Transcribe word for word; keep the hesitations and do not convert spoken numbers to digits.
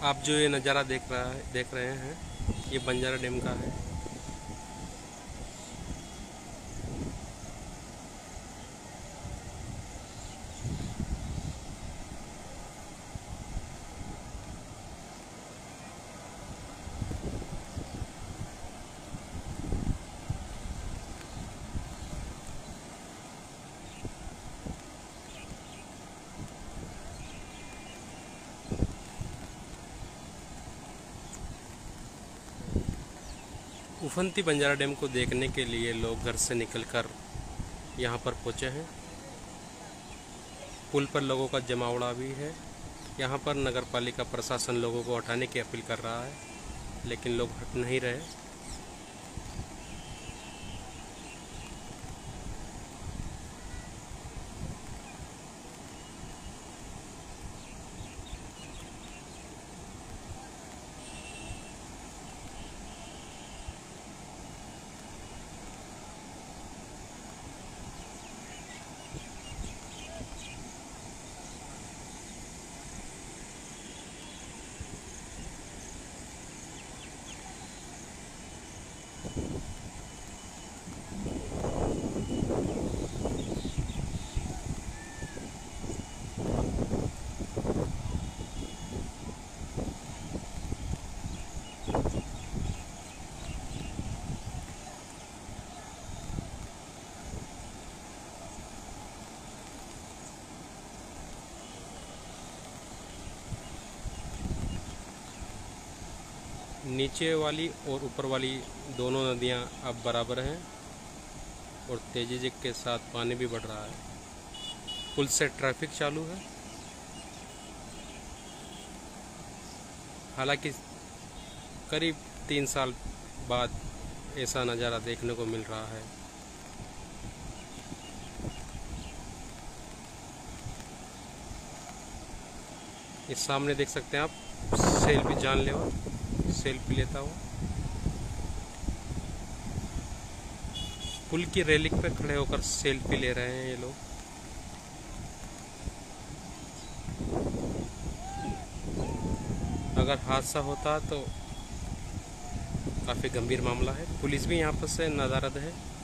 आप जो ये नज़ारा देख रहा है देख रहे हैं, ये बंजारा डैम का है। उफनती बंजारा डैम को देखने के लिए लोग घर से निकलकर यहाँ पर पहुँचे हैं। पुल पर लोगों का जमावड़ा भी है। यहाँ पर नगर पालिका प्रशासन लोगों को हटाने की अपील कर रहा है, लेकिन लोग हट नहीं रहे। नीचे वाली और ऊपर वाली दोनों नदियाँ अब बराबर हैं और तेजी के साथ पानी भी बढ़ रहा है। पुल से ट्रैफिक चालू है। हालांकि करीब तीन साल बाद ऐसा नज़ारा देखने को मिल रहा है। इस सामने देख सकते हैं आप, सेल्फी जानलेवा सेल्फी लेता हूँ। पुल की रेलिंग पे खड़े होकर सेल्फी ले रहे हैं ये लोग। अगर हादसा होता तो काफ़ी गंभीर मामला है। पुलिस भी यहाँ पर से नदारद है।